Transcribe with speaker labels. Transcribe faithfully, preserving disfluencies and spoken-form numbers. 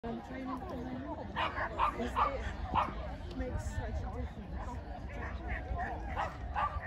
Speaker 1: I'm training at the moment because it makes such a difference.